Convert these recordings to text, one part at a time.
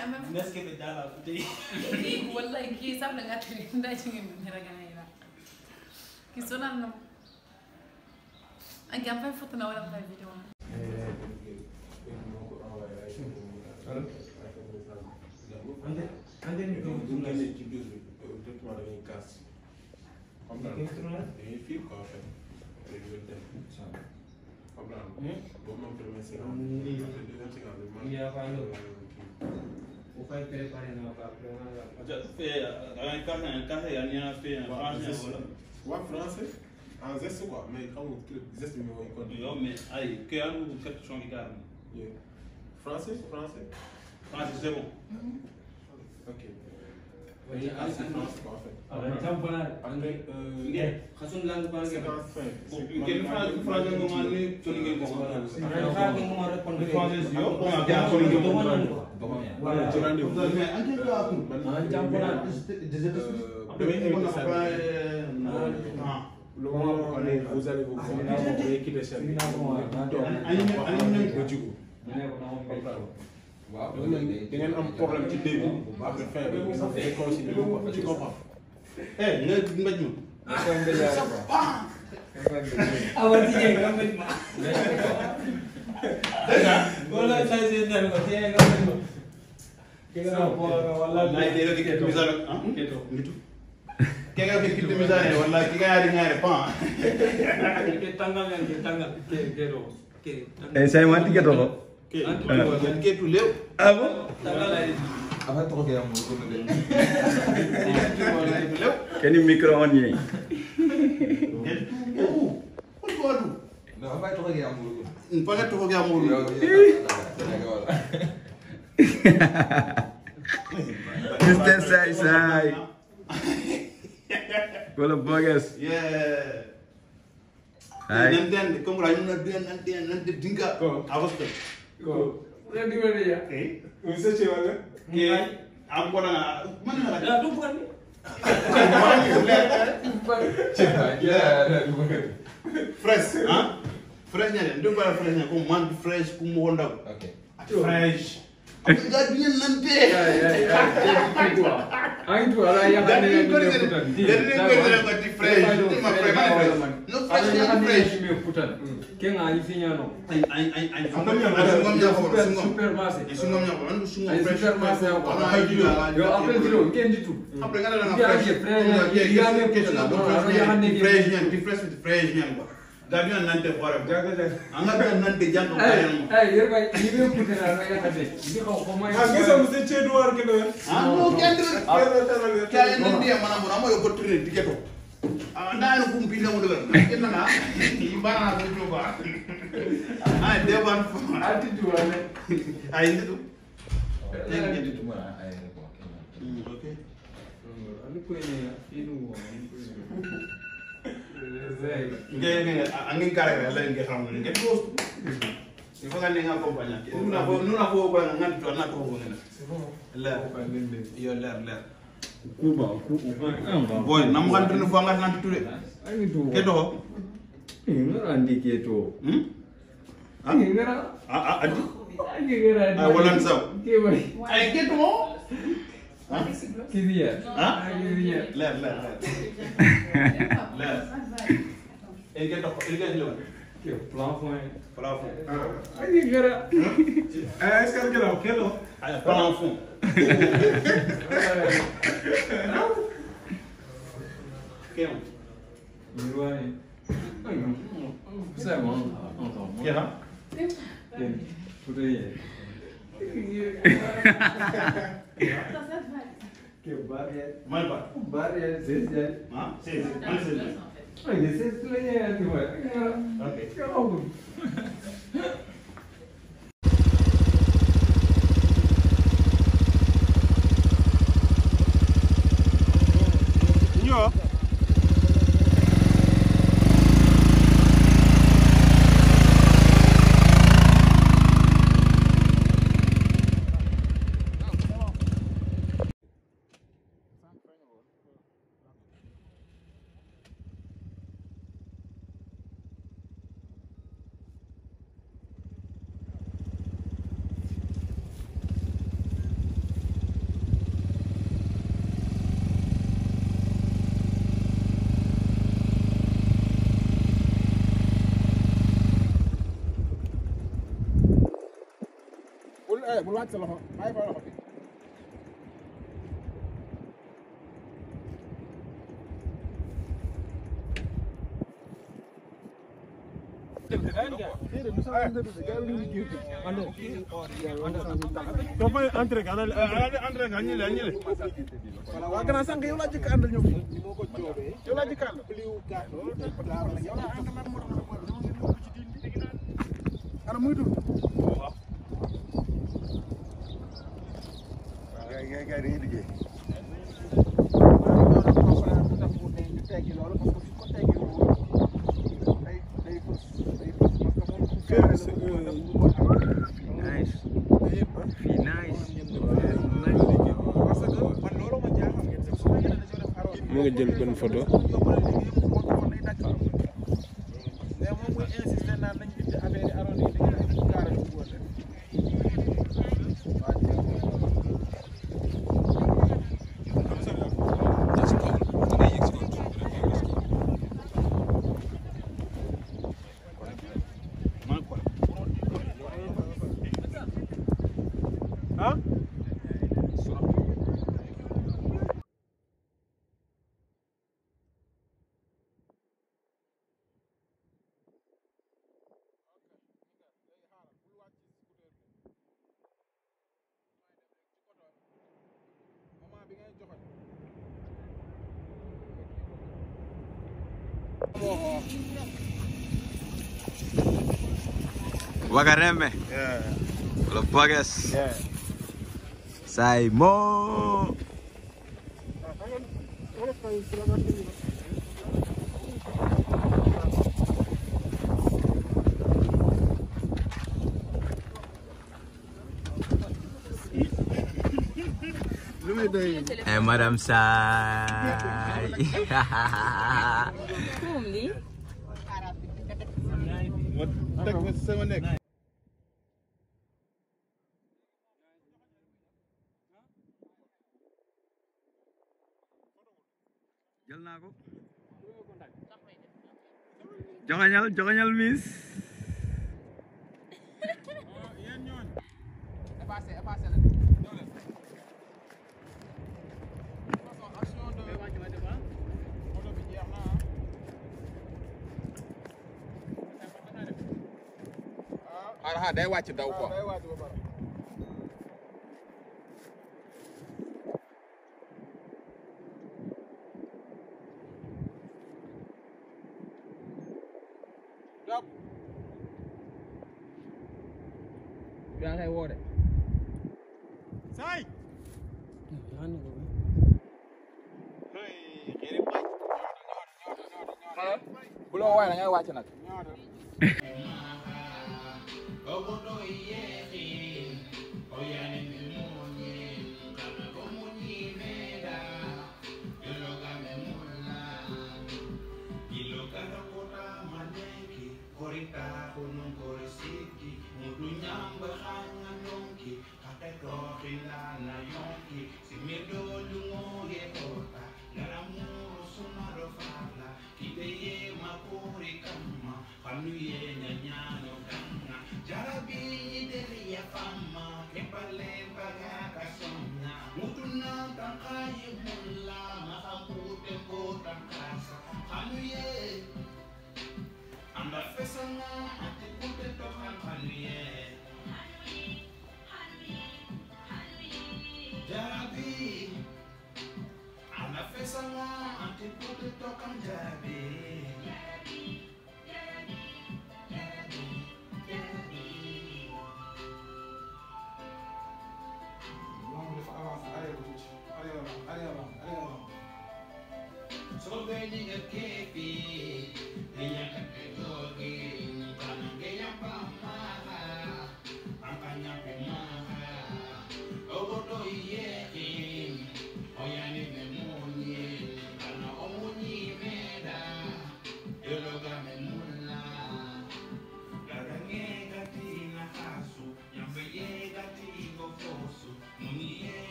N'est-ce que dans la bouteille? Wallahi ki sam na ngatri nda ci ngeen ni ragana ila. Ki sonal no. Anche fai foto na wala fai video. Ande ni ko dum ci biir directement da ngay casse. Comme dañuy fil quoi en fait. Bon, mon premier séquence. Le deuxième séquence, il y a pas de vous faites préparer nos papiers. Un café, il y a fait un français. Ouais, français. En geste quoi, mais quand vous geste, mais allez, que y a nous quelque chose qui gagne. Français. Français, c'est bon. Ok. Oui, c'est français quoi en fait. Le moment où vous allez vous quitter chez vous. Waaw da ngeen am problème ci début après fin bi ngeen continuer ko tu comprends nga mbaj ma ko mbéja awati je nga mbaj ma déjà wala tay se ndal ko te nga mbaj ma kega wala nay de rek ke misalo keto ngitu kega ke kitu misale wala kiga yari ngare pa ke tangal kedo saya mati keto ko ke tu lew ah bon tangal ay Apa tu kaya mu ko de. keni micro on ni No, apa tu kaya mu ko. paga to ga mo Mr. Sai Wala bogus yeah Hai nanti comme la ñu nanti dinga avance ko ready ready ya vous savez wala ke am ko na man na la du ko ni fresh hein fresh ñane ndu bala fresh ñane ko man fresh ku mo ndaw Okay. fresh am ga bien nante ay tu ala ya ga ne ni ko ne ni putan ko di fresh ni ma fresh no fresh ya ni fresh me putan ke nga ni finyano ay ngom ñako super masse ngom ñako andu sungo ay fresh super masse ko ay yo après video kendi tu après nga na ya fresh ke fresh ya me question putan do ya ne fresh ñan di fresh ñan ko ga ñu nante xora anga ga nante janto bayan ay yerba ni be putan ala ya hade ni ko ko may ngisa mu se Edouard ke do ah no kendre kaya nante mana mo amo yo ko trene tiketo ndano kumpile mo de kenna na ibana ko joba ay deban attitude wala ay nditu Ini tu mana ai ko. okay ani ko ni inu ngene angin kare la ngi xam ngi post il faut nga nga accompagner nuna ko ko nga to na ko ko ngene C'est bon. leer yo leer Kuba boy nam ngantu no fo nga nanti tudé ani tu keto ngara andi keto ani ngara adi ani ngara ay walan saw ke bari ay keto mo kibiya ah kibiya leer e keto e keto ke plafond plafond ani ngara Est-ce que là OK là? ay plafond keto mirwani c'est bon kera que barrière mal ba barrière c'est ah c'est ay c'est plein de ouais okay Yo. bul wàcc sa loxo bàyyi fa loxo bi. soo fay entrée ka entrée ka ñile ñile waaw gannaaw sànq yow laa jëkk àndal ñëw fii yow laa jëkk àndal ana muy dul waaw gay dañuy liggéey Nice. Nice. mu nga jël benn photo ah Wagareme. Lo Bogus. Simow. Hey, Madam Sai. Jël naa ko. Joxañal miss. day wàcc daw quoi. yaa ngi woo de. Sai. bu la woowee da ngay wàcc nag.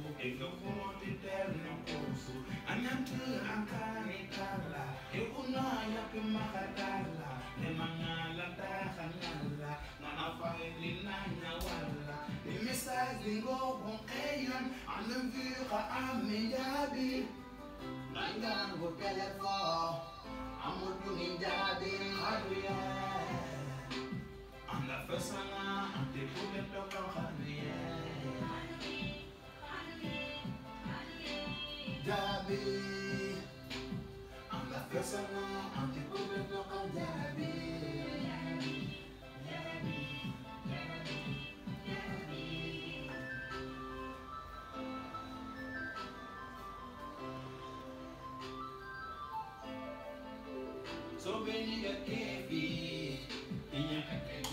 Anyantu angkani kala, ekuna bingo bon ayan an vira amidabi nangango telefon amudu ninjabi haduya an la fasana ante kule toka haduya Jabi an la fasana ante kule toka jabi So when you get kefi,